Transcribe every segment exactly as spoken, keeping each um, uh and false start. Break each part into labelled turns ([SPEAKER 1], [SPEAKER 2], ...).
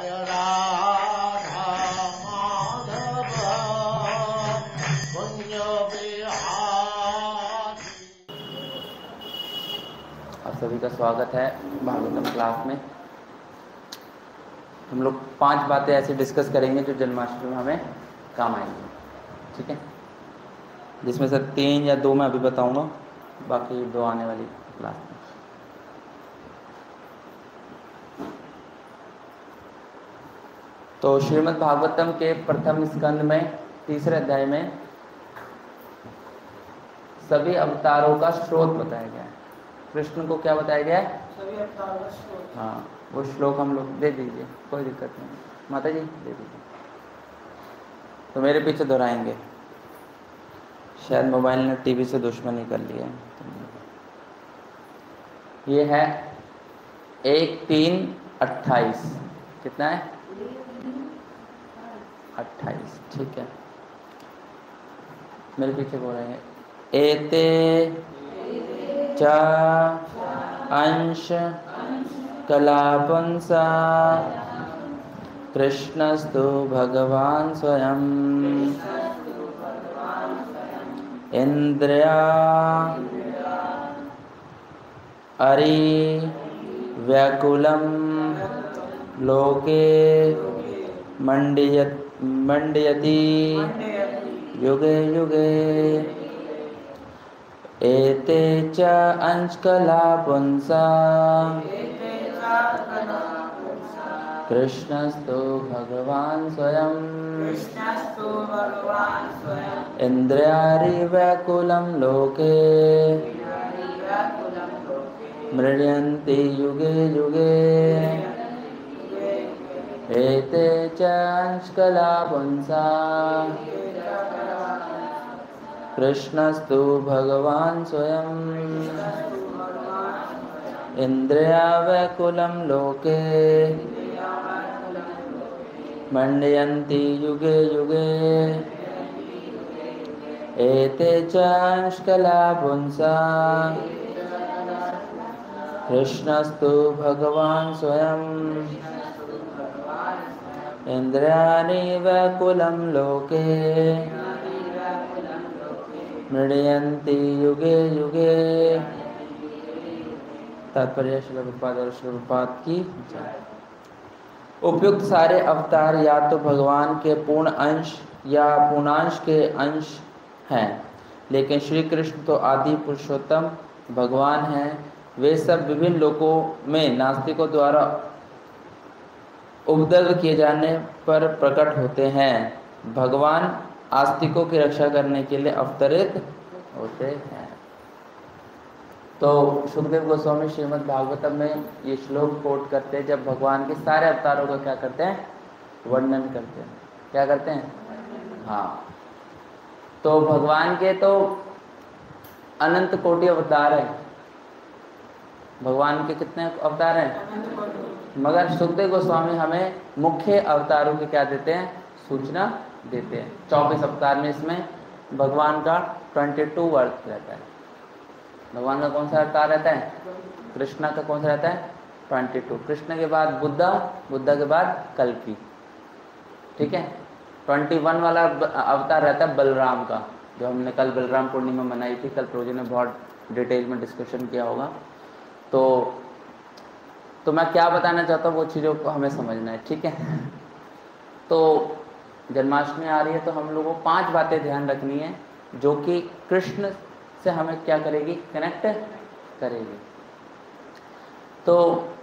[SPEAKER 1] सभी का स्वागत है भागवतम क्लास में। हम लोग पांच बातें ऐसे डिस्कस करेंगे जो जन्माष्टमी में हमें काम आएंगी, ठीक है, जिसमें से तीन या दो मैं अभी बताऊंगा, बाकी दो आने वाली क्लास में। तो श्रीमद् भागवतम के प्रथम स्कंद में तीसरे अध्याय में सभी अवतारों का स्रोत बताया गया है। कृष्ण को क्या बताया गया है? सभी अवतारों का स्रोत। हाँ, वो श्लोक हम लोग दे दीजिए, कोई दिक्कत नहीं, माता जी दे दीजिए। तो मेरे पीछे दोहराएंगे, शायद मोबाइल ने टीवी से दुश्मनी कर लिया है। ये है एक तीन अट्ठाईस, कितना है? अट्ठाईस, ठीक है। मेरे पीछे बोलेंगे एते च अंश कलापंसा कृष्णस्तु भगवान स्वयं इंद्रिया अरि व्याकुलं लोके मंडयत मंडयति युगे युगे एते च अंशकलापुंसा कृष्णस्तु भगवान स्वयं इंद्रियारिव्याकुलं लोके मृण्यन्ति युगे युगे एते च अंशकलापुंसा कृष्णस्तु भगवान स्वयं इंद्रियाव्याकुलं लोके मंडयन्ति युगे युगे एते च अंशकलापुंसा कृष्णस्तु भगवान स्वयं इंद्रियाणि व्याकुलं लोके मृण्यन्ति युगे युगे। तात्पर्य श्रील प्रभुपाद और श्रील प्रभुपाद की जय। उपयुक्त सारे अवतार या तो भगवान के पूर्ण अंश या पूर्णांश के अंश हैं, लेकिन श्री कृष्ण तो आदि पुरुषोत्तम भगवान हैं। वे सब विभिन्न लोकों में नास्तिकों द्वारा उपद्रव किए जाने पर प्रकट होते हैं। भगवान आस्तिकों की रक्षा करने के लिए अवतरित होते हैं। तो सुखदेव गोस्वामी श्रीमद् भागवतम में ये श्लोक कोट करते हैं, जब भगवान के सारे अवतारों का क्या करते हैं? वर्णन करते हैं। क्या करते हैं? हाँ, तो भगवान के तो अनंत कोटि अवतार हैं। भगवान के कितने अवतार हैं? मगर सुखदेव गोस्वामी हमें मुख्य अवतारों के क्या देते हैं? सूचना देते हैं। चौबीस अवतार में इसमें भगवान का बाईस वर्ष रहता है। भगवान का कौन सा अवतार रहता है? कृष्णा का कौन सा रहता है? बाईस। कृष्ण के बाद बुद्धा, बुद्धा के बाद कल्कि, ठीक है। इक्कीस वाला अवतार रहता है बलराम का, जो हमने कल बलराम पूर्णिमा मनाई थी। कल प्रोजे ने बहुत डिटेल में डिस्कशन किया होगा। तो तो मैं क्या बताना चाहता हूँ वो चीज़ों को हमें समझना है, ठीक है। तो जन्माष्टमी आ रही है, तो हम लोगों को पांच बातें ध्यान रखनी है जो कि कृष्ण से हमें क्या करेगी? कनेक्ट करेगी। तो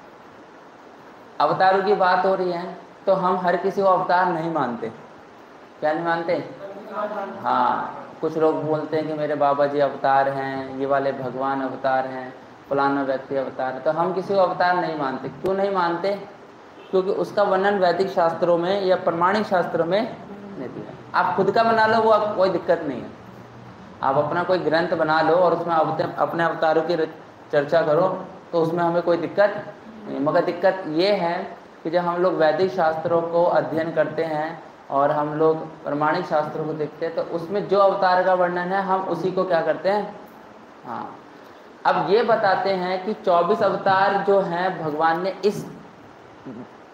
[SPEAKER 1] अवतारों की बात हो रही है, तो हम हर किसी को अवतार नहीं मानते। क्या नहीं मानते? हाँ, कुछ लोग बोलते हैं कि मेरे बाबा जी अवतार हैं, ये वाले भगवान अवतार हैं, फलाना व्यक्ति अवतार है। तो हम किसी को अवतार नहीं मानते। क्यों नहीं मानते? क्योंकि उसका वर्णन वैदिक शास्त्रों में या प्रमाणिक शास्त्रों में नहीं दिया। आप खुद का बना लो, वो कोई दिक्कत नहीं है। आप अपना कोई ग्रंथ बना लो और उसमें अपने अवतारों की चर्चा करो, तो उसमें हमें कोई दिक्कत नहीं। मगर दिक्कत ये है कि जब हम लोग वैदिक शास्त्रों को अध्ययन करते हैं और हम लोग प्रमाणिक शास्त्रों को देखते हैं, तो उसमें जो अवतार का वर्णन है हम उसी को क्या करते हैं? हाँ, अब ये बताते हैं कि चौबीस अवतार जो हैं भगवान ने इस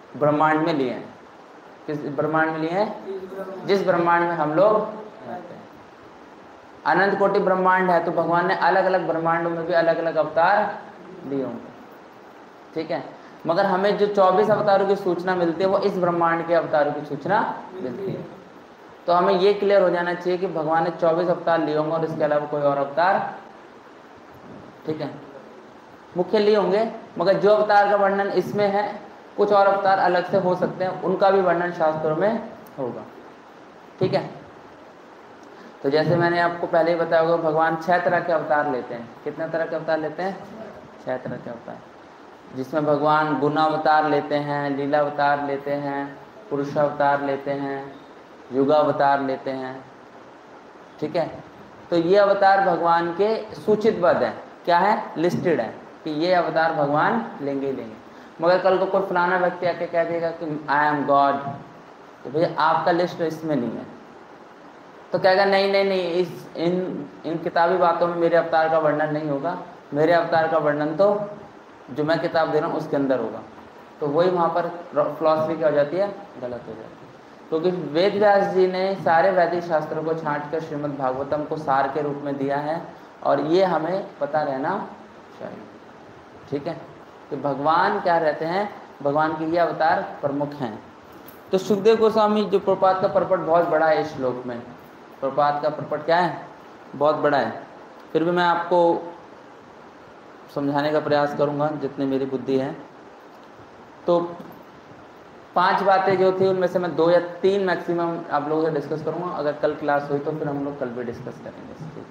[SPEAKER 1] ब्रह्मांड में लिए हैं। किस ब्रह्मांड में लिए हैं? जिस ब्रह्मांड में हम लोग रहते हैं। अनंत कोटि ब्रह्मांड है, तो भगवान ने अलग अलग ब्रह्मांडों में भी अलग अलग अवतार लिए होंगे, ठीक है। मगर हमें जो चौबीस अवतारों की सूचना मिलती है वो इस ब्रह्मांड के अवतारों की सूचना मिलती है। तो हमें ये क्लियर हो जाना चाहिए कि भगवान ने चौबीस अवतार लिए होंगे और इसके अलावा कोई और अवतार, ठीक है, मुख्य लिए होंगे। मगर जो अवतार का वर्णन इसमें है, कुछ और अवतार अलग से हो सकते हैं, उनका भी वर्णन शास्त्रों में होगा, ठीक है। तो जैसे मैंने आपको पहले ही बताया होगा, भगवान छह तरह के अवतार लेते हैं। कितने तरह के अवतार लेते हैं? छह तरह के अवतार, जिसमें भगवान गुणावतार लेते हैं, लीलावतार लेते हैं, पुरुषावतार लेते हैं, युगावतार लेते हैं, ठीक है। तो ये अवतार भगवान के सूचितबद्ध है, क्या है, लिस्टेड है कि ये अवतार भगवान लेंगे ही लेंगे। मगर कल को कोई फलाना व्यक्ति आके कह देगा कि आई एम गॉड, तो भैया आपका लिस्ट इसमें नहीं है, तो कहेगा नहीं नहीं नहीं इस इन इन किताबी बातों में मेरे अवतार का वर्णन नहीं होगा, मेरे अवतार का वर्णन तो जो मैं किताब दे रहा हूँ उसके अंदर होगा। तो वही वहाँ पर फिलॉसफी क्या हो जाती है, गलत हो जाती है। क्योंकि तो वेद व्यास जी ने सारे वैदिक शास्त्रों को छांट कर श्रीमद् भागवतम को सार के रूप में दिया है, और ये हमें पता रहना चाहिए, ठीक है। कि भगवान क्या रहते हैं, भगवान के ये अवतार प्रमुख हैं। तो सुखदेव गोस्वामी, जो प्रपात का परपट बहुत बड़ा है इस श्लोक में, प्रपात का परपट क्या है, बहुत बड़ा है, फिर भी मैं आपको समझाने का प्रयास करूंगा जितनी मेरी बुद्धि है। तो पांच बातें जो थी उनमें से मैं दो या तीन मैक्सिमम आप लोगों से डिस्कस करूंगा। अगर कल क्लास हुई तो फिर हम लोग कल भी डिस्कस करेंगे।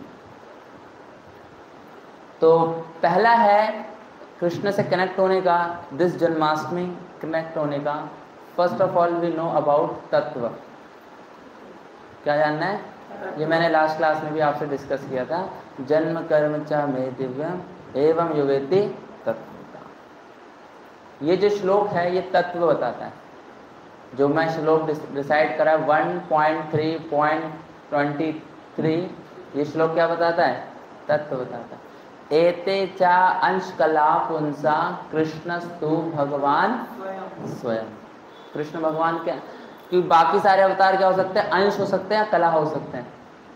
[SPEAKER 1] तो पहला है कृष्ण से कनेक्ट होने का, दिस जन्माष्टमी कनेक्ट होने का। First of all we know about तत्व। क्या जानना है? ये मैंने लास्ट क्लास में भी आपसे डिस्कस किया था। जन्म कर्म च मे दिव्यम एवं युगेति तत्वता। ये जो श्लोक है ये तत्व बताता है। जो मैं श्लोक डिसाइड करा one point three point twenty three, ये श्लोक क्या बताता है? तत्व बताता है। एते चा अंश कला पुंसा कृष्णस्तु भगवान स्वयं। कृष्ण भगवान क्या, क्योंकि बाकी सारे अवतार क्या हो सकते हैं? अंश हो सकते हैं, कला हो सकते हैं।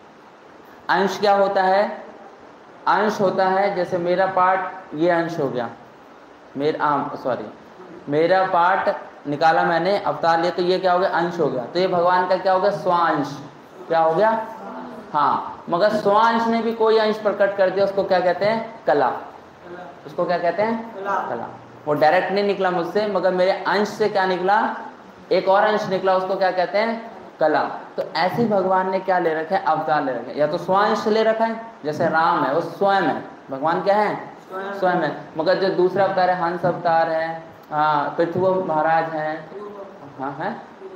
[SPEAKER 1] अंश क्या होता है? अंश होता है जैसे मेरा पार्ट ये अंश हो गया, मेरा सॉरी मेरा पार्ट निकाला मैंने, अवतार लिया, तो ये क्या हो गया? अंश हो गया। तो ये भगवान का क्या हो गया? स्वांश। क्या हो गया? हाँ। मगर स्वांश ने भी कोई अंश प्रकट कर दिया, उसको क्या कहते हैं? कला। उसको क्या कहते हैं? कला। वो डायरेक्ट नहीं निकला मुझसे, मगर मेरे अंश से क्या निकला? एक और अंश निकला, उसको क्या कहते हैं? कला। तो ऐसे भगवान ने क्या ले रखा है? अवतार ले रखा है। या तो स्वांश ले रखा है, जैसे राम है वो स्वयं है, भगवान क्या है? स्वयं है। मगर जो दूसरा अवतार है, हंस अवतार है, हाँ, पृथ्वी महाराज है, हाँ है,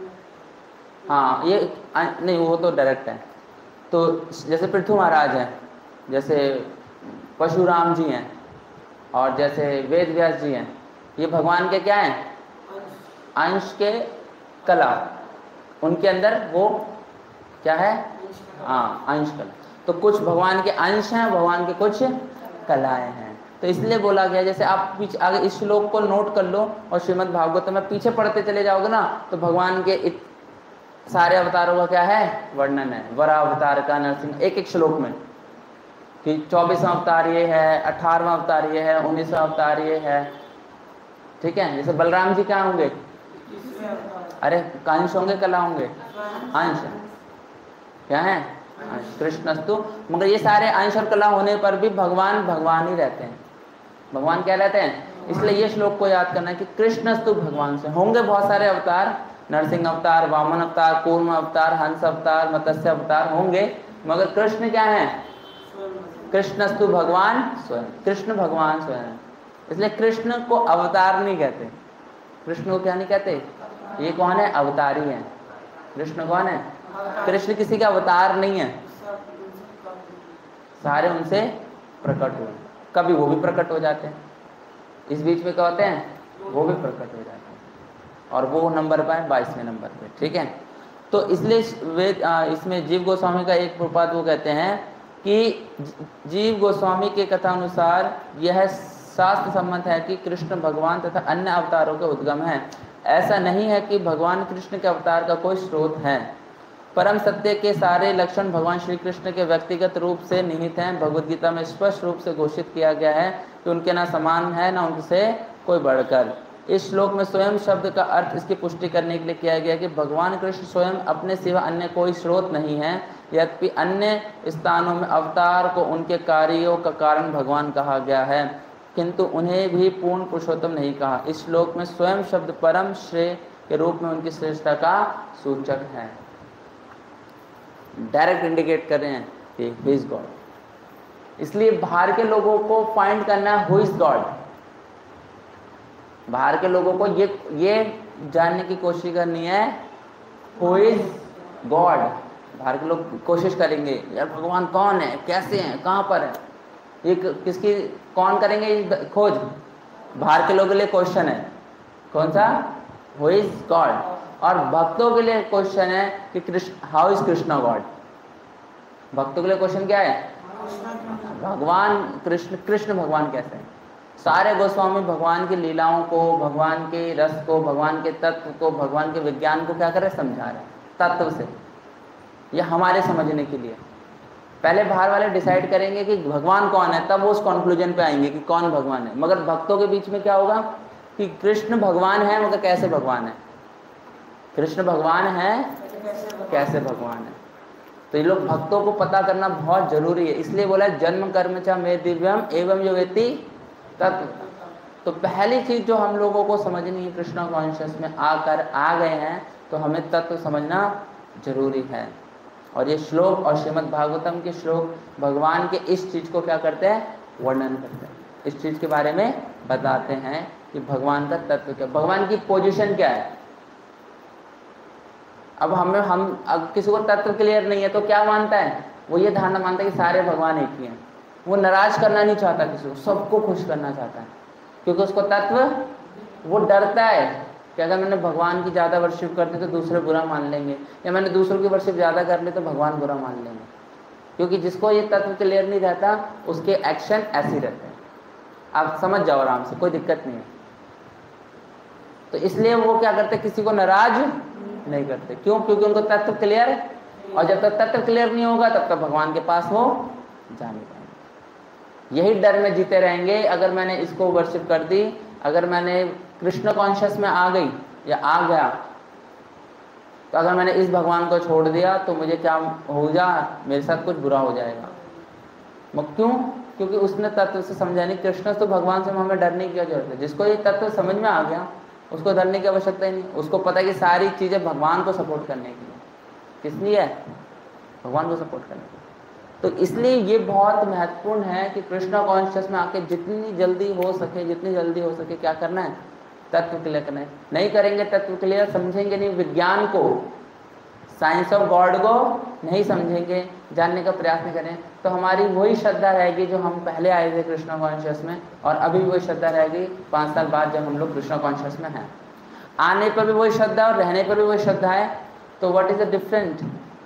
[SPEAKER 1] हाँ, ये नहीं, वो तो डायरेक्ट है। तो जैसे पृथ्वी महाराज हैं, जैसे परशुराम जी हैं, और जैसे वेद व्यास जी हैं, ये भगवान के क्या हैं? अंश के कला। उनके अंदर वो क्या है? हाँ, अंश कला। तो कुछ भगवान के अंश हैं, भगवान के कुछ कलाएं हैं। तो इसलिए बोला गया, जैसे आप पीछे अगर इस श्लोक को नोट कर लो और श्रीमद् भागवत में पीछे पढ़ते चले जाओगे ना, तो भगवान के इत, सारे अवतारों का क्या है? वर्णन है। वरा अवतार का, नरसिंह, एक एक श्लोक में कि चौबीसवां अवतार ये है, अठारहवां अवतार ये है, उन्नीसवां अवतार ये है, ठीक है। जैसे बलराम जी क्या होंगे? अरे अंश होंगे, कला होंगे? अंश। क्या है? अंश। कृष्णस्तु। मगर ये सारे अंश और कला होने पर भी भगवान भगवान ही रहते हैं। भगवान क्या रहते हैं? इसलिए ये श्लोक को याद करना है कि कृष्णस्तु भगवान से होंगे बहुत सारे अवतार, नरसिंह अवतार, वामन अवतार, कूर्म अवतार, हंस अवतार, मत्स्य अवतार होंगे, मगर कृष्ण क्या है? कृष्णस्तु भगवान स्वयं। कृष्ण भगवान स्वयं। इसलिए कृष्ण को अवतार नहीं कहते। कृष्ण को क्या नहीं कहते? ये कौन है? अवतारी है। कृष्ण कौन है? कृष्ण किसी का अवतार नहीं है, सारे उनसे प्रकट हुए। कभी वो भी प्रकट हो जाते हैं, इस बीच में क्या होते हैं? वो भी प्रकट हो जाते हैं, और वो नंबर पर है बाईसवें नंबर पे, ठीक है। तो इसलिए वे इसमें जीव गोस्वामी का एक प्रपात वो कहते हैं कि जीव गोस्वामी के कथा अनुसार यह शास्त्र सम्मत है कि कृष्ण भगवान तथा अन्य अवतारों के उद्गम है। ऐसा नहीं है कि भगवान कृष्ण के अवतार का कोई स्रोत है। परम सत्य के सारे लक्षण भगवान श्री कृष्ण के व्यक्तिगत रूप से निहित हैं। भगवद गीता में स्पष्ट रूप से घोषित किया गया है कि उनके ना समान है ना उनसे कोई बढ़कर। इस श्लोक में स्वयं शब्द का अर्थ इसकी पुष्टि करने के लिए किया गया कि भगवान कृष्ण स्वयं अपने सिवा अन्य कोई स्रोत नहीं है। यद्यपि अन्य स्थानों में अवतार को उनके कार्यों का कारण भगवान कहा गया है, किंतु उन्हें भी पूर्ण पुरुषोत्तम नहीं कहा। इस श्लोक में स्वयं शब्द परम श्रेय के रूप में उनकी श्रेष्ठता का सूचक है। डायरेक्ट इंडिकेट कर रहे हैं कि हु इज गॉड। इसलिए बाहर के लोगों को फाइंड करना है हु इज गॉड। बाहर के लोगों को ये ये जानने की कोशिश करनी है हु इज गॉड। बाहर के लोग कोशिश करेंगे यार भगवान कौन है, कैसे हैं, कहाँ पर है, ये किसकी कौन करेंगे खोज। बाहर के लोगों के लिए क्वेश्चन है कौन सा, हु इज गॉड। और भक्तों के लिए क्वेश्चन है कि Krishna how is Krishna god. भक्तों के लिए क्वेश्चन क्या है, भगवान कृष्ण कृष्ण भगवान कैसे हैं। सारे गोस्वामी भगवान की लीलाओं को, भगवान के रस को, भगवान के तत्व को, भगवान के विज्ञान को क्या कर रहे, समझा रहे तत्व से। ये हमारे समझने के लिए पहले बाहर वाले डिसाइड करेंगे कि भगवान कौन है, तब वो उस कंक्लूजन पे आएंगे कि कौन भगवान है। मगर भक्तों के बीच में क्या होगा कि कृष्ण भगवान है मगर कैसे भगवान है, कृष्ण भगवान है कैसे भगवान है। तो ये लोग भक्तों को पता करना बहुत जरूरी है। इसलिए बोला जन्म कर्म च मे दिव्यम एवं यो वेत्ति तत्व। तो पहली चीज जो हम लोगों को समझनी है, कृष्णा कॉन्शियस में आकर आ गए हैं तो हमें तत्व समझना जरूरी है। और ये श्लोक और श्रीमद् भागवतम के श्लोक भगवान के इस चीज को क्या करते हैं, वर्णन करते हैं, इस चीज के बारे में बताते हैं कि भगवान का तत्व क्या, भगवान की पोजीशन क्या है। अब हमें हम अब किसी को तत्व क्लियर नहीं है तो क्या मानता है, वो ये धारणा मानता है कि सारे भगवान एक ही हैं। वो नाराज करना नहीं चाहता किसी को, सबको खुश करना चाहता है, क्योंकि उसको तत्व, वो डरता है कि अगर मैंने भगवान की ज़्यादा वर्शिप कर दी तो दूसरे बुरा मान लेंगे, या मैंने दूसरों की वर्शिप ज़्यादा कर ली तो भगवान बुरा मान लेंगे। क्योंकि जिसको ये तत्व क्लियर नहीं रहता उसके एक्शन ऐसे ही रहते हैं। आप समझ जाओ आराम से, कोई दिक्कत नहीं है। तो इसलिए वो क्या करते, किसी को नाराज नहीं करते। क्यों, क्योंकि उनको तत्व क्लियर है। और जब तक तत्व क्लियर नहीं होगा तब तक भगवान के पास वो जा नहीं पाएंगे। यही डर में जीते रहेंगे। अगर मैंने इसको वर्शिप कर दी, अगर मैंने कृष्ण कॉन्शियस में आ गई या आ गया, तो अगर मैंने इस भगवान को छोड़ दिया तो मुझे क्या हो जा, मेरे साथ कुछ बुरा हो जाएगा। क्यों, क्योंकि उसने तत्व से समझा नहीं। कृष्ण तो भगवान से हमें डरने की क्या जरूरत है। जिसको ये तत्व समझ में आ गया उसको डरने की आवश्यकता ही नहीं। उसको पता है कि सारी चीजें भगवान को सपोर्ट करने के लिए, किस लिए है, भगवान को सपोर्ट करने के लिए। तो इसलिए ये बहुत महत्वपूर्ण है कि कृष्णा कॉन्शियस में आके जितनी जल्दी हो सके जितनी जल्दी हो सके क्या करना है, तत्व क्लियर करना है। नहीं करेंगे तत्व क्लियर, समझेंगे नहीं विज्ञान को, साइंस ऑफ गॉड को नहीं समझेंगे, जानने का प्रयास नहीं करें, तो हमारी वही श्रद्धा रहेगी जो हम पहले आए थे कृष्णा कॉन्शियस में, और अभी भी वही श्रद्धा रहेगी पाँच साल बाद जब हम लोग कृष्णा कॉन्शियस में हैं। आने पर भी वही श्रद्धा और रहने पर भी वही श्रद्धा है। तो व्हाट इज द डिफरेंट,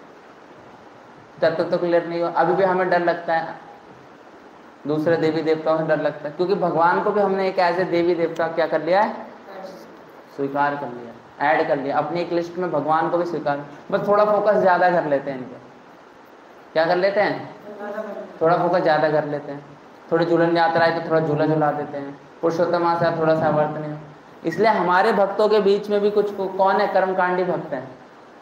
[SPEAKER 1] तत्व तो क्लियर नहीं हो। अभी भी हमें डर लगता है, दूसरे देवी देवताओं से डर लगता है, क्योंकि भगवान को भी हमने एक ऐसे देवी देवता क्या कर लिया है, स्वीकार कर लिया, ऐड कर लिया अपनी एक लिस्ट में। भगवान को भी स्वीकार, बस थोड़ा फोकस ज़्यादा कर लेते हैं इनके। क्या कर लेते हैं, थोड़ा फोकस ज़्यादा कर लेते हैं। थोड़ी झूलन यात्रा है तो थोड़ा झूला झुला देते हैं, पुरुषोत्तम मास है थोड़ा सा वर्तन है। इसलिए हमारे भक्तों के बीच में भी कुछ कौन है, कर्मकांडी भक्त हैं।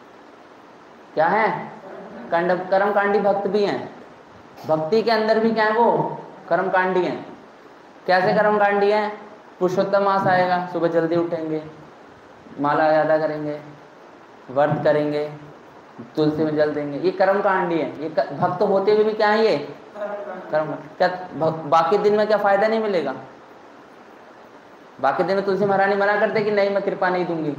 [SPEAKER 1] क्या है, कर्मकांडी भक्त भी हैं। भक्ति के अंदर भी क्या है, वो कर्मकांडी हैं। कैसे कर्मकांडी हैं, पुरुषोत्तम मास आएगा, सुबह जल्दी उठेंगे, माला ज़्यादा करेंगे, व्रत करेंगे, तुलसी में जल देंगे, ये कर्मकांडी है। ये भक्त होते हुए भी क्या है, ये कर्म। क्या बाकी दिन में क्या फायदा नहीं मिलेगा, बाकी दिन में तुलसी महारानी मना करते कि नहीं मैं कृपा नहीं दूंगी।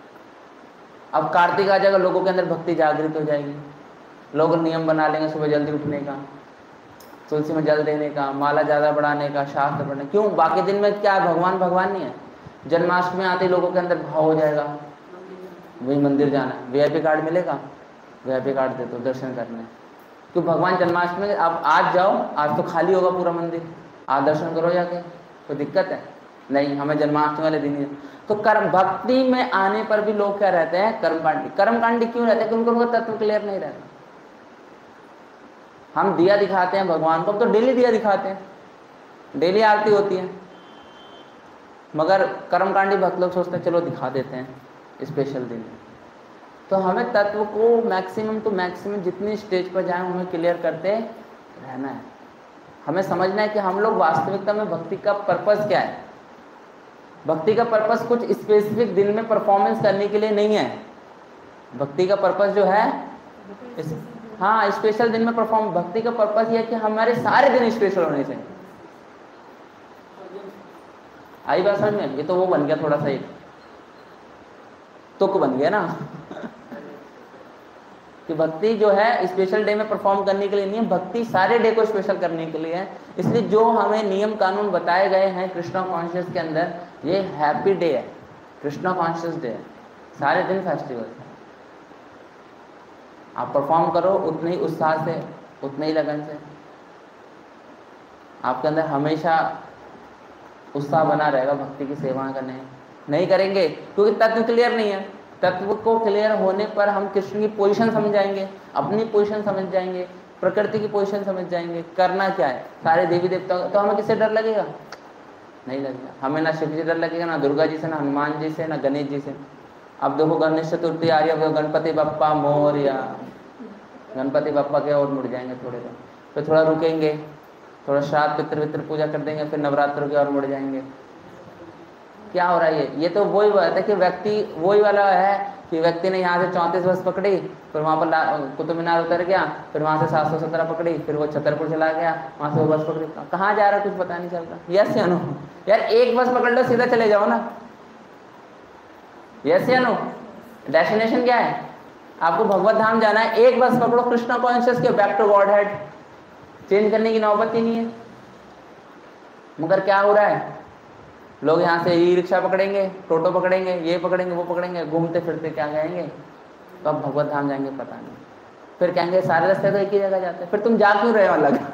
[SPEAKER 1] अब कार्तिक आ जाएगा, लोगों के अंदर भक्ति जागृत हो जाएगी, लोग नियम बना लेंगे सुबह जल्दी उठने का, तुलसी में जल देने का, माला ज़्यादा बढ़ाने का, शास्त्र पढ़ने। क्यों, बाकी दिन में क्या भगवान भगवान नहीं है। जन्माष्टमी आते लोगों के अंदर भाव हो जाएगा, वही मंदिर जाना है, वी आई पी कार्ड मिलेगा, वी आई पी कार्ड दे दो दर्शन करने। क्यों, भगवान जन्माष्टमी आप आज जाओ, आज तो खाली होगा पूरा मंदिर, आज दर्शन करो जाके, तो दिक्कत है। नहीं, हमें जन्माष्टमी वाले दिन ही। तो कर्म भक्ति में आने पर भी लोग क्या रहते हैं? कर्मकांडी। कर्मकांडी क्यों रहते हैं? क्योंकि उनको तत्व क्लियर नहीं रहता। हम दिया दिखाते हैं भगवान को, तो डेली दिया दिखाते हैं, डेली आरती होती है, मगर कर्मकांडी भक्त लोग सोचते हैं चलो दिखा देते हैं स्पेशल दिन। तो हमें तत्व को मैक्सिमम टू मैक्सिमम जितनी स्टेज पर जाएं हमें क्लियर करते रहना है। हमें समझना है कि हम लोग वास्तविकता में भक्ति का पर्पस क्या है। भक्ति का पर्पस कुछ स्पेसिफिक दिन में परफॉर्मेंस करने के लिए नहीं है। भक्ति का पर्पस जो है इस, हाँ स्पेशल दिन में परफॉर्म, भक्ति का पर्पस ये है कि हमारे सारे दिन स्पेशल होने चाहिए। आई बात समझ में? ये तो वो बन गया थोड़ा सा, एक तुक बन गया ना कि भक्ति जो है स्पेशल डे में परफॉर्म करने के लिए नहीं है, भक्ति सारे डे को स्पेशल करने के लिए है। इसलिए जो हमें नियम कानून बताए गए हैं कृष्णा कॉन्शियस के अंदर, ये हैप्पी डे है, कृष्णा कॉन्शियस डे है, सारे दिन फेस्टिवल है। आप परफॉर्म करो उतने ही उत्साह से, उतने ही लगन से, आपके अंदर हमेशा उत्साह बना रहेगा भक्ति की सेवा करने। नहीं करेंगे क्योंकि तत्व क्लियर नहीं है। तत्व को क्लियर होने पर हम कृष्ण की पोजीशन समझ जाएंगे, अपनी पोजीशन समझ जाएंगे, प्रकृति की पोजीशन समझ जाएंगे, करना क्या है, सारे देवी देवता। तो हमें किससे डर लगेगा? नहीं लगेगा। हमें ना शिव जी डर लगेगा, ना दुर्गा जी से, ना हनुमान जी से, ना गणेश जी से। अब देखो गणेश चतुर्थी आ रही है, गणपति बप्पा मोरया, गणपति बप्पा के और मुड़ जाएंगे थोड़े दिन, फिर थोड़ा रुकेंगे, थोड़ा श्राद्ध पितृ वित्र पूजा कर देंगे, फिर नवरात्रों के और मुड़ जाएंगे। क्या हो रहा है ये? ये तो वही बात है कि व्यक्ति वही वाला है कि व्यक्ति ने यहाँ से चौंतीस बस पकड़ी, फिर वहाँ पर कुतुब मीनार उतर गया, फिर वहाँ से सात सौ सत्रह पकड़ी, फिर वो छतरपुर चला गया, वहाँ से वो बस पकड़ी, कहाँ जा रहा है कुछ पता नहीं चलता। यस या नो? यार एक बस पकड़ लो, सीधा चले जाओ ना। यस या नो? डेस्टिनेशन क्या है? आपको भगवत धाम जाना है, एक बस पकड़ो कृष्णा कॉन्शियस के, back to godhead. Change करने की नौबत ही नहीं है। मगर क्या हो रहा है? लोग यहाँ से ई रिक्शा पकड़ेंगे, टोटो पकड़ेंगे, ये पकड़ेंगे, वो पकड़ेंगे, घूमते फिरते क्या जाएंगे? तो अब भगवत धाम जाएंगे पता नहीं। फिर कहेंगे सारे रास्ते तो एक ही जगह जाते हैं, फिर तुम जा क्यों रहे हो अलग?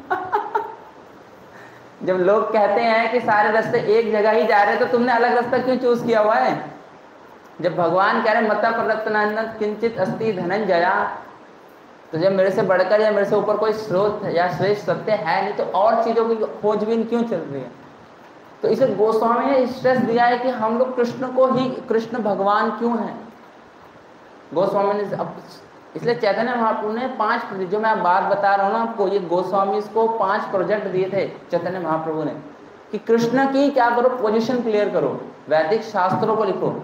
[SPEAKER 1] जब लोग कहते हैं कि सारे रास्ते एक जगह ही जा रहे हैं, तो तुमने अलग रास्ता क्यों चूज किया हुआ है? जब भगवान कह रहे मता प्रवर्तनानंद किंचित अस्ति धनंजया, तो जब मेरे से बढ़कर या मेरे से ऊपर कोई स्रोत या श्रेष्ठ सत्य है नहीं, तो और चीजों की खोजबीन क्यों चल रही है? तो इसे गोस्वामी ने स्ट्रेस दिया है कि हम लोग कृष्ण को ही, कृष्ण भगवान क्यों है। गोस्वामी ने अब इसलिए चैतन्य महाप्रभु ने पांच, जो मैं बात बता रहा हूँ ना आपको, ये गोस्वामी को पांच प्रोजेक्ट दिए थे चैतन्य महाप्रभु ने कि कृष्ण की क्या करो, पोजीशन क्लियर करो, वैदिक शास्त्रों को लिखो,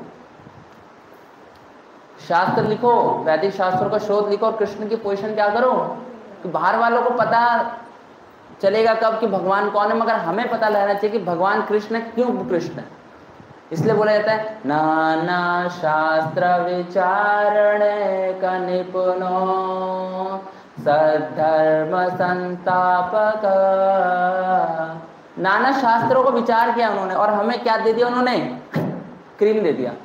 [SPEAKER 1] शास्त्र लिखो, वैदिक शास्त्रों का शोध लिखो, और कृष्ण की पोजीशन क्या करो कि बाहर वालों को पता चलेगा कब कि भगवान कौन है, मगर हमें पता लगना चाहिए कि भगवान कृष्ण क्यों कृष्ण है। इसलिए बोला जाता है नाना शास्त्र विचारण का निपुणो सद्धर्म संस्थापक। नाना शास्त्रों को विचार किया उन्होंने, और हमें क्या दे दिया उन्होंने? क्रीम दे दिया।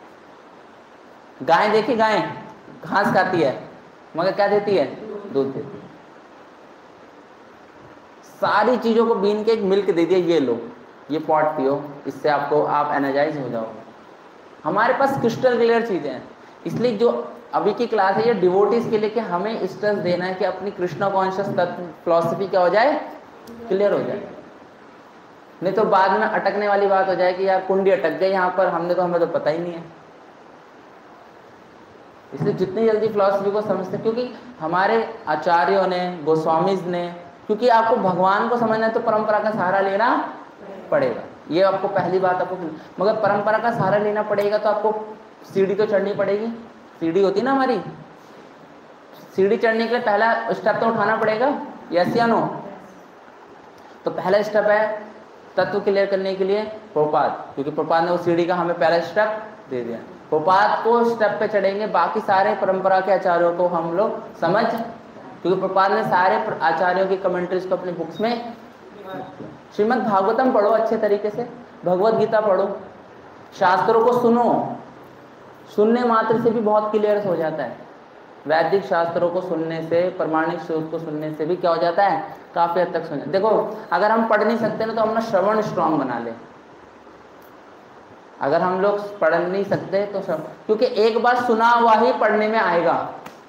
[SPEAKER 1] गाय देखी, गाय घास खाती है मगर क्या देती है? दूध देती है। सारी चीजों को बीन के एक मिल्क दे दिया, ये लो, ये पॉट पियो, इससे आपको आप एनर्जाइज हो जाओगे। हमारे पास क्रिस्टल क्लियर चीजें हैं। इसलिए जो अभी की क्लास है ये डिवोटीज के लिए कि हमें स्ट्रेस देना है कि अपनी कृष्णा कॉन्शियस तत्व फिलॉसफी क्या हो जाए, क्लियर हो जाए। नहीं तो बाद में अटकने वाली बात हो जाए कि यार कुंडी अटक गई यहाँ पर, हमने तो हमें तो पता ही नहीं है। इसलिए जितनी जल्दी फिलॉसफी को समझते, क्योंकि हमारे आचार्यों ने, गोस्वामीज ने, क्योंकि आपको भगवान को समझना है तो परंपरा का सहारा लेना पड़ेगा। ये आपको पहली बात आपको, मगर परंपरा का सहारा लेना पड़ेगा तो आपको सीढ़ी तो चढ़नी पड़ेगी। सीढ़ी होती ना हमारी, सीढ़ी चढ़ने के लिए पहला स्टेप तो उठाना पड़ेगा। यस या नो? तो पहला स्टेप है तत्व क्लियर करने के लिए प्रभुपाद, क्योंकि प्रभुपाद ने उस सीढ़ी का हमें पहला स्टेप दे दिया। प्रभुपाद को स्टेप पे चढ़ेंगे, बाकी सारे परंपरा के आचार्यों को हम लोग समझ, क्योंकि प्रभुपाद ने सारे आचार्यों की कमेंट्रीज को अपनी बुक्स में। श्रीमद् भागवतम पढ़ो अच्छे तरीके से, भगवत गीता पढ़ो, शास्त्रों को सुनो, सुनने मात्र से भी बहुत क्लियर हो जाता है। वैदिक शास्त्रों को सुनने से, प्रमाणिक स्रोत को सुनने से भी क्या हो जाता है, काफी हद तक सुन। देखो अगर हम पढ़ नहीं सकते ना तो हम ना श्रवण स्ट्रांग बना ले। अगर हम लोग पढ़ नहीं सकते तो सब, क्योंकि एक बार सुना हुआ ही पढ़ने में आएगा।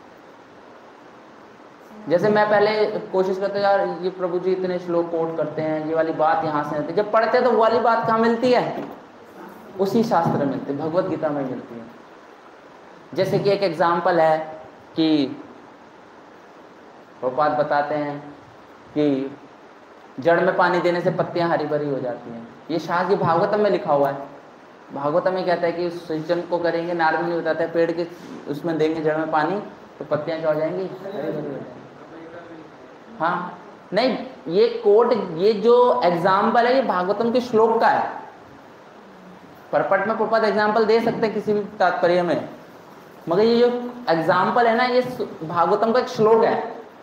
[SPEAKER 1] जैसे मैं पहले कोशिश करते यार ये प्रभु जी इतने श्लोक कोट करते हैं, ये वाली बात यहाँ से आती है, जब पढ़ते हैं तो वो वाली बात कहाँ मिलती है? उसी शास्त्र में मिलती है, भगवत गीता में मिलती है। जैसे कि एक एग्जाम्पल है कि प्रभुपाद बताते हैं कि जड़ में पानी देने से पत्तियां हरी भरी हो जाती हैं। ये शास्त्र भागवतम में लिखा हुआ है। भागवतम में कहता है कि सिंचन को करेंगे, नारद मुनि बताता है पेड़ के उसमें देंगे जड़ में पानी तो पत्तियां क्या हो जाएंगी? हरी भरी हो जाएंगी। हाँ नहीं, ये कोट, ये जो एग्जाम्पल है ये भागवतम के श्लोक का है। परपट में प्रपद एग्जाम्पल दे सकते हैं किसी भी तात्पर्य में, मगर ये जो एग्जाम्पल है ना ये भागवतम का एक श्लोक है।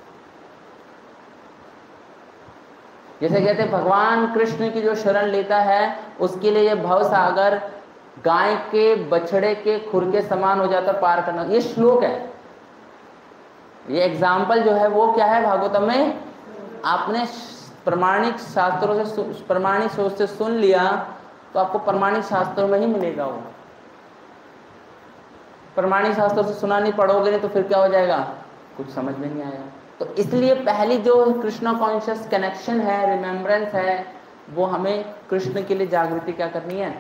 [SPEAKER 1] जैसे कहते हैं भगवान कृष्ण की जो शरण लेता है उसके लिए ये भव सागर गाय के बछड़े के खुर के समान हो जाता पार करना, ये श्लोक है। ये एग्जाम्पल जो है वो क्या है भागवतम में? आपने प्रमाणिक शास्त्रों से, प्रमाणिक सोच से सुन लिया तो आपको प्रमाणिक शास्त्रों में ही मिलेगा वो। प्रमाणिक शास्त्रों से सुना नहीं, पढ़ोगे नहीं तो फिर क्या हो जाएगा? कुछ समझ में नहीं आएगा। तो इसलिए पहली जो कृष्णा कॉन्शियस कनेक्शन है, रिमेम्बरेंस है, वो हमें कृष्ण के लिए जागृति क्या करनी है?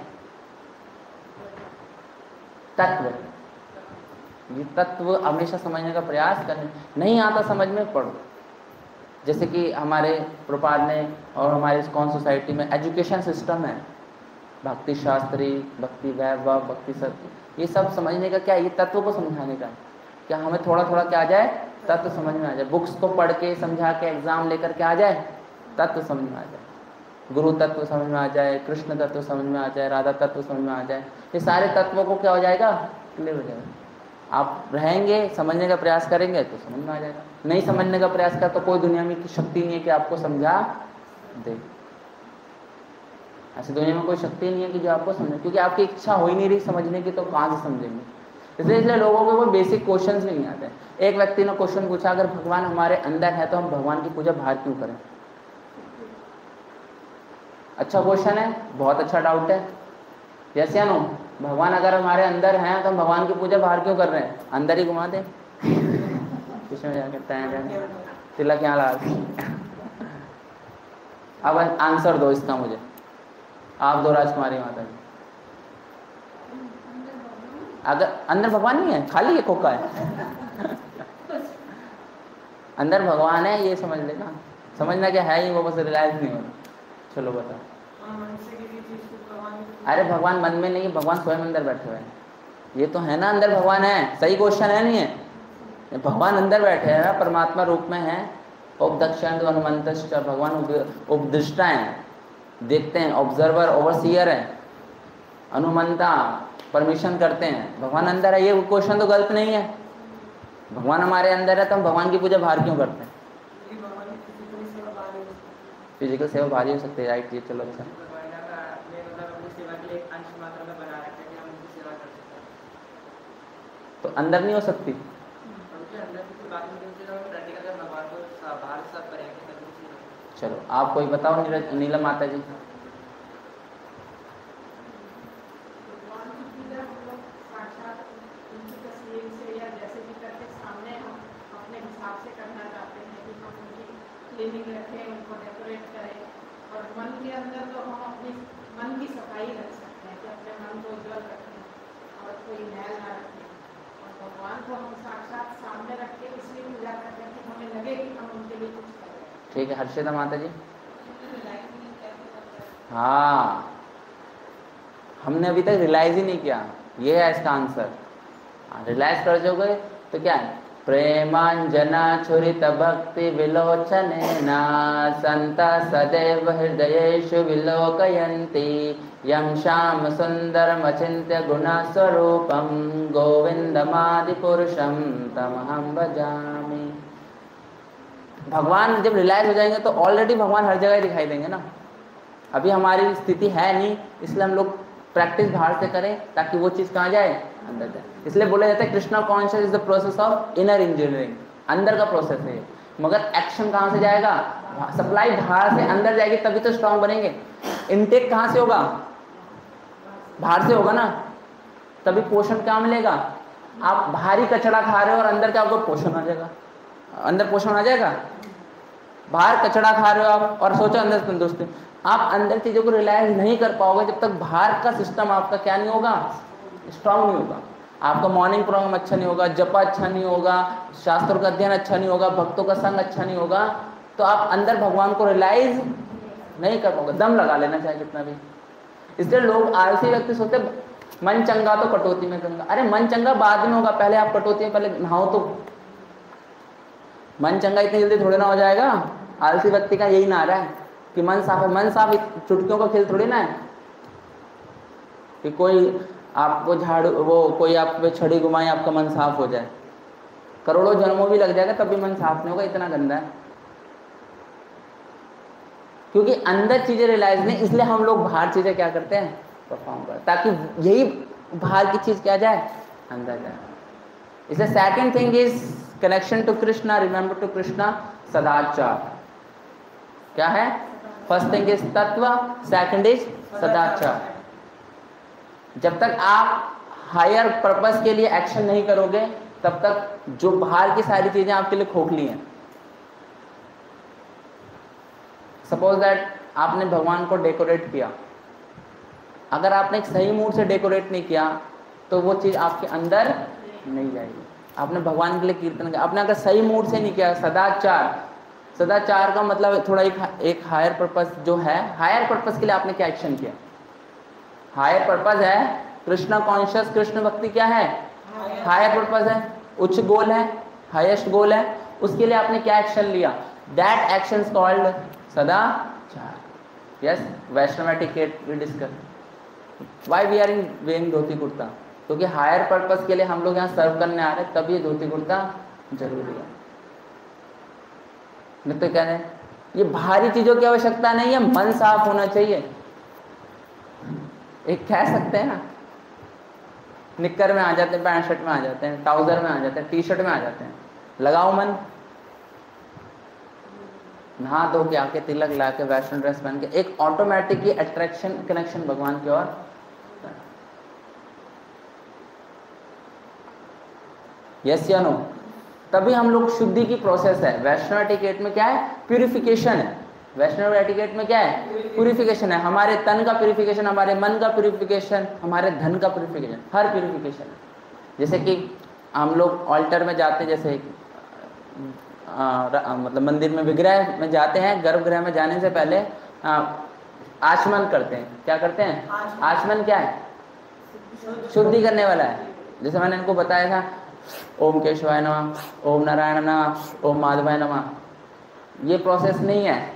[SPEAKER 1] तत्व। ये तत्व हमेशा समझने का प्रयास करना। नहीं आता समझ में, पढ़ो। जैसे कि हमारे प्रपाद ने और हमारे इस्कॉन सोसाइटी में एजुकेशन सिस्टम है, भक्ति शास्त्री, भक्ति वैभव, भक्ति सत्य, ये सब समझने का क्या? ये तत्व को समझाने का। क्या हमें थोड़ा थोड़ा क्या आ जाए? तत्व समझ में आ जाए। बुक्स को पढ़ के समझा के एग्जाम लेकर के आ जाए, तत्व समझ में आ जाए। गुरु तत्व समझ में आ जाए, कृष्ण तत्व समझ में आ जाए, राधा तत्व समझ में आ जाए, ये सारे तत्वों को क्या हो जाएगा? क्लियर हो जाएगा। आप रहेंगे, समझने का प्रयास करेंगे तो समझ में आ जाएगा। नहीं समझने का प्रयास कर तो कोई दुनिया में की शक्ति नहीं है कि आपको समझा दे। ऐसी दुनिया में कोई शक्ति नहीं है कि जो आपको समझे, क्योंकि आपकी इच्छा हो ही नहीं रही समझने की, तो कहाँ से समझेंगे? इसलिए इसलिए लोगों को कोई बेसिक क्वेश्चंस भी नहीं आते। एक व्यक्ति ने क्वेश्चन पूछा, अगर भगवान हमारे अंदर है तो हम भगवान की पूजा बाहर क्यों करें? अच्छा क्वेश्चन है, बहुत अच्छा डाउट है। यस या नो? भगवान अगर हमारे अंदर हैं तो हम भगवान की पूजा बाहर क्यों कर रहे हैं? अंदर ही घुमा दें किसमें जाकर तिलक यहाँ ला। अब आंसर दो इसका मुझे, आप दो राजकुमारी माता जी। अगर अंदर भगवान नहीं है, खाली ये खोखा है अंदर भगवान है ये समझ लेना। समझना क्या है ही, वो बस रियलाइज नहीं होना। चलो बताओ। अरे भगवान मन में नहीं है, भगवान स्वयं अंदर बैठे हुए हैं। ये तो है ना, अंदर भगवान है। सही क्वेश्चन है नहीं है? भगवान अंदर बैठे हैं, परमात्मा रूप में है। उपदक्षिण हनुमंत भगवान उपदृष्टा है, देखते हैं, ऑब्जर्वर ओवरसीयर है। हनुमंता परमिशन करते हैं, भगवान अंदर है। ये क्वेश्चन तो गलत नहीं है। भगवान हमारे अंदर है तो हम भगवान की पूजा बाहर क्यों करते हैं? फिजिकल सेवा बाहर हो सकती है, राइट? ये चलो अच्छा। तो अंदर नहीं हो सकती? चलो आप कोई बताओ, नीलम माता जी।
[SPEAKER 2] क्लीनिंग रखें, उनको डेकोरेट करें, और मन के अंदर तो हम अपनी मन की सफाई रख सकते हैं कि अपने मन को उज्जवल रखें और कोई मैल ना रखें। और भगवान को हम साक्षात सामने रख के इसलिए पूजा करते हैं कि हमें लगे कि हम उनके लिए कुछ करें।
[SPEAKER 1] ठीक है, हर्षिता माता जी। हाँ, हमने अभी तक रियलाइज ही नहीं किया, ये है इसका आंसर। रियलाइज कर जाओगे तो क्या है? प्रेमांजना छुरित भक्ति विलोचनेना संता सदैव हृदयेषु विलोकयन्ति यं श्याम सुंदरम अचिन्त्य गुणस्वरूपं गोविंदमादिपुरुषं तमहं भजामि। भगवान जब रियलाइज हो जाएंगे तो ऑलरेडी भगवान हर जगह दिखाई देंगे ना। अभी हमारी स्थिति है नहीं, इसलिए हम लोग प्रैक्टिस बाहर से करें ताकि वो चीज़ कहाँ जाए? अंदर जाए। इसलिए बोला जाता है Krishna conscious is the process of inner engineering, अंदर का प्रोसेस है। मगर एक्शन कहाँ से जाएगा? सप्लाई बाहर से अंदर जाएगी तभी तो स्ट्रांग बनेंगे। इनटेक कहाँ से होगा? बाहर से होगा ना, तभी पोषण क्या मिलेगा। आप भारी कचड़ा खा रहे हो और अंदर क्या होगा, पोषण आ जाएगा, अंदर पोषण आ जाएगा। बाहर कचड़ा खा रहे हो आप और सोचो अंदर तंदुरुस्ती, आप अंदर चीजों को रियलाइज नहीं कर पाओगे जब तक बाहर का सिस्टम आपका क्या नहीं होगा, स्ट्रांग नहीं होगा। आपका मॉर्निंग प्रोग्राम अच्छा नहीं होगा, जपा अच्छा नहीं होगा, शास्त्रों का अध्ययन अच्छा नहीं होगा, भक्तों का संग अच्छा नहीं होगा, तो आप अंदर भगवान को रियलाइज नहीं कर पाओगे। दम लगा लेना चाहे कितना भी। इसलिए लोग आलसी व्यक्ति सोचते मन चंगा तो कटौती में गंगा। अरे मन चंगा बाद में होगा, पहले आप कटौती में पहले नहाओ तो। मन चंगा इतनी जल्दी थोड़ी ना हो जाएगा। आलसी व्यक्ति का यही नारा है कि मन साफ है। मन साफ चुटकियों का खेल थोड़ी ना है कि कोई आपको झाड़ू वो कोई आप पे छड़ी घुमाए आपका मन साफ हो जाए। करोड़ों जन्मों भी लग जाएगा तब भी मन साफ नहीं होगा, इतना गंदा है। क्योंकि अंदर चीजें रियलाइज नहीं, इसलिए हम लोग बाहर चीजें क्या करते हैं, परफॉर्म करते, ताकि यही बाहर की चीज क्या जाए, अंदर जाए। इसलिए second thing is connection to Krishna, remember to Krishna, सदाचार। क्या है? फर्स्ट थिंग इज तत्व, सेकंड इज सदाचार। जब तक आप हायर पर्पस के लिए एक्शन नहीं करोगे तब तक जो बाहर की सारी चीजें आपके लिए खोखली हैं। सपोज दैट आपने भगवान को डेकोरेट किया, अगर आपने एक सही मूड से डेकोरेट नहीं किया तो वो चीज आपके अंदर नहीं जाएगी। आपने भगवान के लिए कीर्तन किया, आपने अगर सही मूड से नहीं किया, सदाचार, सदाचार का मतलब थोड़ा एक एक हायर पर्पस जो है, हायर पर्पस के लिए आपने क्या एक्शन किया। हायर पर्पस है कृष्णा कॉन्शियस, कृष्ण भक्ति क्या है, हायर पर्पस है, उच्च गोल है, हाईएस्ट गोल है, उसके लिए आपने क्या एक्शन लिया, दैट एक्शन इज कॉल्ड सदाचार। Yes, Vaishnava etiquette we discuss why we are in wearing dhoti kurta, क्योंकि हायर पर्पस के लिए हम लोग यहाँ सर्व करने आ रहे हैं, तब ये धोती कुर्ता जरूरी है। नहीं तो कह रहे हैं ये भारी चीजों की आवश्यकता नहीं है, मन साफ होना चाहिए। एक कह सकते हैं ना, निक्कर में आ जाते हैं, पैंट शर्ट में आ जाते हैं, ट्राउजर में आ जाते हैं, टी शर्ट में आ जाते हैं, लगाओ मन, नहा धो के आके तिलक ला के वेस्टर्न ड्रेस पहन के एक ऑटोमेटिक ही अट्रैक्शन कनेक्शन भगवान की ओर। यस या नो? तभी हम लोग शुद्धि की प्रोसेस है। वैष्णव एटिकेट में क्या है, प्यूरिफिकेशन है। वैष्णव एटिकेट में क्या है, प्यूरिफिकेशन है। हमारे तन का प्यूरिफिकेशन, हमारे मन का प्यूरिफिकेशन, हमारे धन का प्यूरिफिकेशन, हर प्यूरिफिकेशन है। जैसे कि हम लोग ऑल्टर में जाते, जैसे आ, आ, मतलब मंदिर में विग्रह में जाते हैं, गर्भगृह में जाने से पहले आ, आचमन करते हैं। क्या करते हैं? आचमन क्या है? शुद्धि करने वाला है। जैसे मैंने इनको बताया था, ओम केशवाय नमः, ओम नारायण नमः, ओम माधवाय नमः, ये प्रोसेस नहीं है।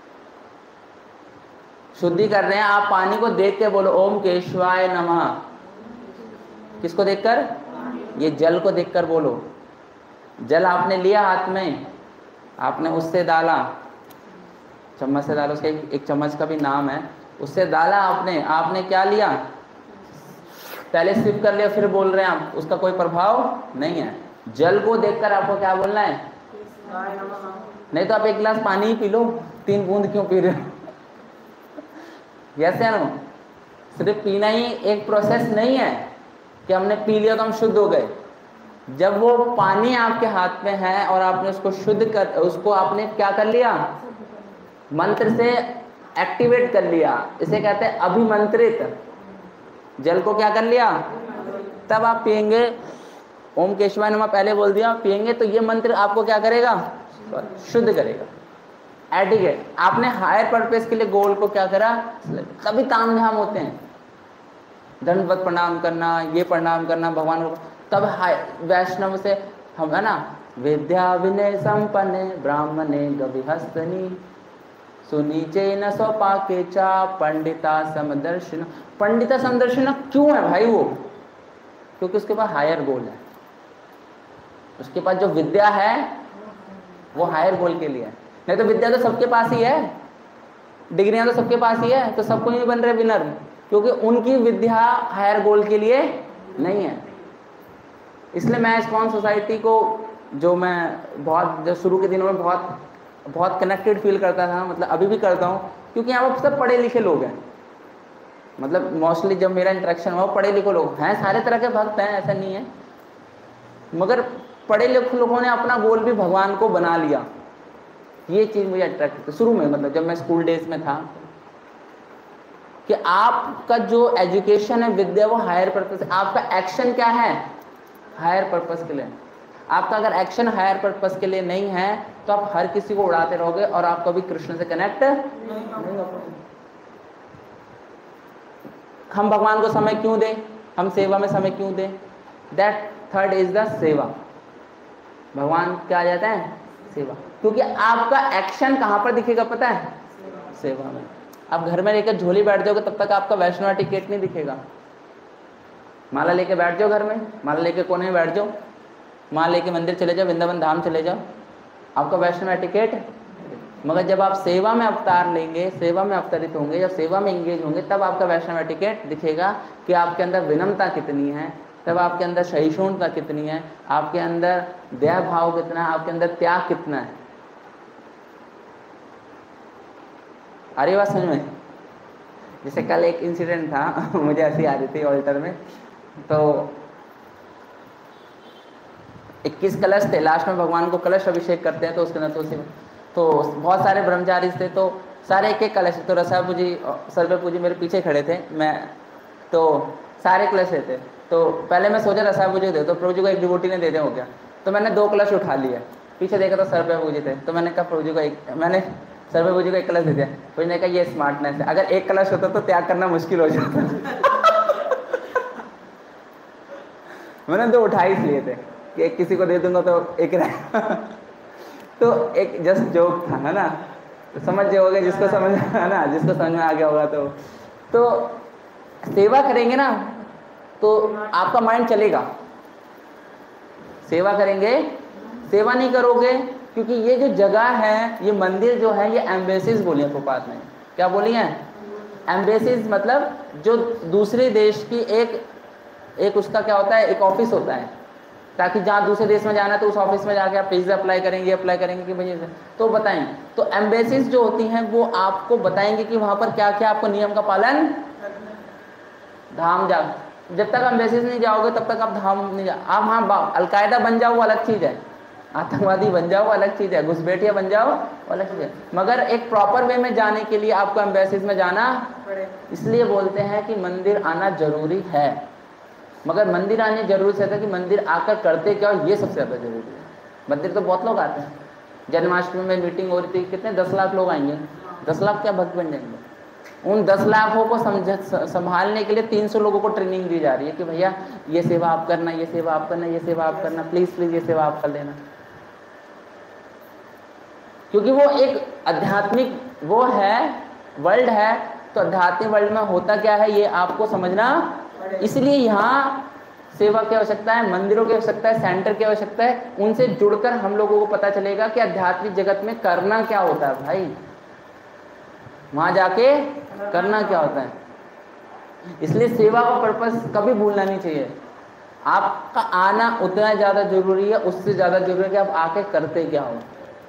[SPEAKER 1] शुद्धि कर रहे हैं, आप पानी को देख के बोलो ओम केशवाय नमः। किसको देखकर? ये जल को देखकर बोलो। जल आपने लिया हाथ में, आपने उससे डाला, चम्मच से डाला, उसके एक चम्मच का भी नाम है, उससे डाला आपने, आपने क्या लिया, पहले सिप कर लिया फिर बोल रहे हैं आप, उसका कोई प्रभाव नहीं है। जल को देखकर आपको क्या बोलना है? नहीं तो आप एक गिलास पानी ही पी लो, तीन बूंद क्यों पी रहे हो? यस या नो? सिर्फ पीना ही एक प्रोसेस नहीं है कि हमने पी लिया तो हम शुद्ध हो गए। जब वो पानी आपके हाथ में है और आपने उसको शुद्ध कर, उसको आपने क्या कर लिया, मंत्र से एक्टिवेट कर लिया, इसे कहते हैं अभिमंत्रित। जल को क्या कर लिया, तब आप पिएंगे। ओम केशवाय नमः पहले बोल दिया, पिएंगे तो ये मंत्र आपको क्या करेगा, शुद्ध करेगा। एटिकेट, आपने हायर पर्पस के लिए गोल को क्या करा, तभी ताम झाम होते हैं। दंडवत प्रणाम करना, ये प्रणाम करना भगवान को, तब वैष्णव से हम है ना, विद्या विनय संपन्ने ब्राह्मणे गविहस्तनी सुनीचे न सोपा के चा पंडिता समदर्शन। पंडिता समदर्शन क्यों है भाई वो? क्योंकि उसके पास हायर गोल है, उसके पास जो विद्या है वो हायर गोल के लिए है। नहीं तो विद्या तो सबके पास ही है, डिग्रियां तो सबके पास ही है, तो सबको नहीं बन रहे विनर, क्योंकि उनकी विद्या हायर गोल के लिए नहीं है। इसलिए मैं इस्कॉन सोसाइटी को, जो मैं बहुत जो शुरू के दिनों में बहुत बहुत कनेक्टेड फील करता था, मतलब अभी भी करता हूँ, क्योंकि यहाँ पर सब पढ़े लिखे लोग हैं। मतलब मोस्टली जब मेरा इंटरेक्शन हुआ पढ़े लिखे लोग हैं, सारे तरह के भक्त हैं, ऐसा नहीं है, मगर पढ़े लिखे लोगों ने अपना गोल भी भगवान को बना लिया। ये चीज़ मुझे अट्रैक्ट थी शुरू में, मतलब जब मैं स्कूल डेज में था, कि आपका जो एजुकेशन है, विद्या, वो हायर पर्पस, आपका एक्शन क्या है, हायर पर्पस के लिए। आपका अगर एक्शन हायर पर्पस के लिए नहीं है तो आप हर किसी को उड़ाते रहोगे और आप कभी कृष्ण से कनेक्ट नहीं हो पाओगे। हम भगवान को समय क्यों दें, हम सेवा में समय क्यों दें? दैट थर्ड इज द सेवा। भगवान क्या आ जाता है? सेवा। क्योंकि आपका एक्शन कहाँ पर दिखेगा पता है? सेवा में। आप घर में लेकर झोली बैठ जाओगे तब तक आपका वैष्णव टिकट नहीं दिखेगा। माला लेके बैठ जाओ घर में, माला लेके कोने में बैठ जाओ, माला लेके मंदिर चले जाओ, वृंदावन धाम चले जाओ, आपका वैष्णव टिकट। मगर जब आप सेवा में अवतार लेंगे, सेवा में अवतरित होंगे, जब सेवा में इंगेज होंगे, तब आपका वैष्णव टिकट दिखेगा कि आपके अंदर विनम्रता कितनी है, तब आपके अंदर सहिष्णुता कितनी है, आपके अंदर दया भाव कितना है, आपके अंदर त्याग कितना है। अरे बात समझ में? जैसे कल एक इंसिडेंट था मुझे हंसी आ रही थी ऑल्टर में, तो इक्कीस कलश थे, लास्ट में भगवान को कलश अभिषेक करते हैं, तो उसके अंदर तो तो बहुत सारे ब्रह्मचारी थे, तो सारे एक एक कलश, तो रसाबू जी सर्वेपू जी मेरे पीछे खड़े थे, मैं तो सारे कलश लेते, तो पहले मैं सोचा रसाबू जी दे, तो प्रभु जी को एक डिवोटी ने दे दे हो गया, तो मैंने दो कलश उठा लिया, पीछे देखा तो सर्वेपू जी थे, तो मैंने कहा प्रभु जी को एक, मैंने सर्वेपू जी को एक कलश दे दिया। प्रभु ने कहा ये स्मार्टनेस है, अगर एक कलश होता तो त्याग करना मुश्किल हो जाता मैंने दो उठा ही लिए थे कि एक किसी को दे दूंगा तो एक रह तो एक जस्ट जोक था, है ना, तो समझ जाओगे जिसको समझ, है ना, जिसको समझ में आ गया होगा। तो तो सेवा करेंगे ना तो आपका माइंड चलेगा। सेवा करेंगे, सेवा नहीं करोगे, क्योंकि ये जो जगह है, ये मंदिर जो है, ये एम्बेसीज बोली है प्रपात ने। क्या बोली है? एम्बेसीज मतलब जो दूसरे देश की एक एक उसका क्या होता है, एक ऑफिस होता है, ताकि जहाँ दूसरे देश में जाना है तो उस ऑफिस में जाके आप वीजा अप्लाई करेंगे, अप्लाई करेंगे कि भैया तो बताएं। तो एम्बेसीज जो होती हैं वो आपको बताएंगे कि वहाँ पर क्या क्या आपको नियम का पालन, धाम जा, जब तक एम्बेसीज नहीं जाओगे तब तक आप धाम नहीं जा। आप हाँ अलकायदा बन जाओ वो अलग चीज़ है, आतंकवादी बन जाओ वो अलग चीज़ है, घुसपैठिया बन जाओ वो अलग चीज़ है, मगर एक प्रॉपर वे में जाने के लिए आपको एम्बेसीज में जाना पड़े। इसलिए बोलते हैं कि मंदिर आना जरूरी है, मगर मंदिर आने जरूरी से था कि मंदिर आकर करते क्या, ये सबसे ज़्यादा जरूरी है। मंदिर तो बहुत लोग आते हैं, जन्माष्टमी में मीटिंग हो रही थी, कितने दस लाख लोग आएंगे, दस लाख क्या भक्त बन जाएंगे। उन दस लाखों को समझ संभालने के लिए तीन सौ लोगों को ट्रेनिंग दी जा रही है कि भैया ये सेवा आप करना, ये सेवा आप करना, ये सेवा आप करना, प्लीज़ प्लीज़ ये सेवा आप कर लेना। क्योंकि वो एक आध्यात्मिक वो है, वर्ल्ड है, तो आध्यात्मिक वर्ल्ड में होता क्या है ये आपको समझना। इसलिए यहाँ सेवा की आवश्यकता है, मंदिरों की आवश्यकता है, सेंटर की आवश्यकता है। उनसे जुड़कर हम लोगों को पता चलेगा कि आध्यात्मिक जगत में करना क्या होता है भाई, वहाँ जाके करना क्या होता है। इसलिए सेवा का पर्पस कभी भूलना नहीं चाहिए। आपका आना उतना ज़्यादा जरूरी है, उससे ज़्यादा जरूरी है कि आप आके करते क्या हो।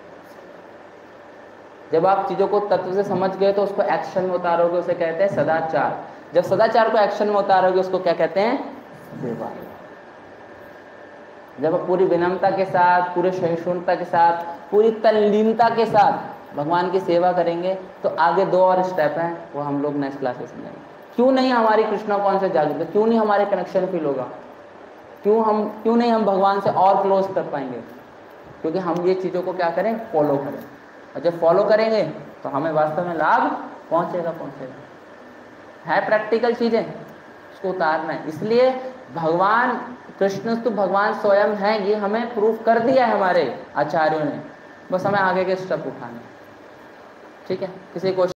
[SPEAKER 1] जब आप चीज़ों को तत्व से समझ गए तो उसको एक्शन में उतारोगे, उसे कहते हैं सदाचार। जब सदाचार को एक्शन में उतारोगे उसको क्या कहते हैं? सेवा। जब आप पूरी विनम्रता के साथ, पूरे सहिष्णुता के साथ, पूरी तल्लीनता के साथ भगवान की सेवा करेंगे तो आगे दो और स्टेप हैं, वो हम लोग नेक्स्ट क्लासेस में। क्यों नहीं हमारी कृष्णा कौन से जागृत, क्यों नहीं हमारे कनेक्शन फील होगा, क्यों हम क्यों नहीं हम भगवान से और क्लोज कर पाएंगे? क्योंकि हम ये चीज़ों को क्या करें, फॉलो करें। और जब फॉलो करेंगे तो हमें वास्तव में लाभ पहुँचेगा पहुँचेगा है प्रैक्टिकल चीज़ें, उसको उतारना है। इसलिए भगवान कृष्ण तो भगवान स्वयं है, ये हमें प्रूफ कर दिया है हमारे आचार्यों ने, बस हमें आगे के स्टेप उठाने। ठीक है, किसी क्वेश्चन